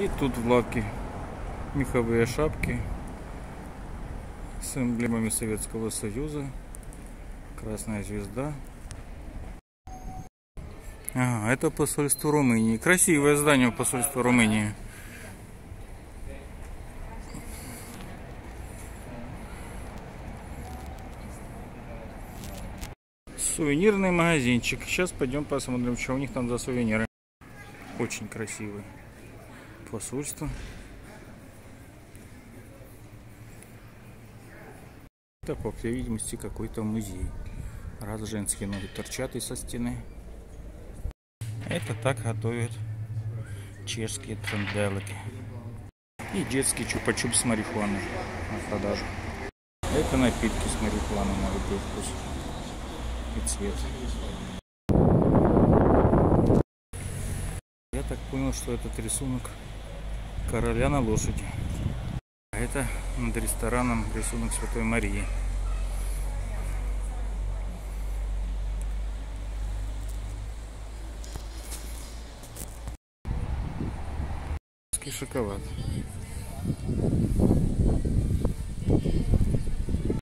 И тут в лавке меховые шапки с эмблемами Советского Союза. Красная звезда. Ага, это посольство Румынии. Красивое здание посольства Румынии. Сувенирный магазинчик. Сейчас пойдем посмотрим, что у них там за сувениры. Очень красивый. Посольство. Это, по всей видимости, какой-то музей. Раз женские ноги торчат из-со стены. Это так готовят чешские тренделики. И детский чупа-чуп с марихуаной на продажу. Это напитки с марихуаной на любой вкус и цвет. Я так понял, что этот рисунок короля на лошади. А это над рестораном рисунок Святой Марии. Шоколад.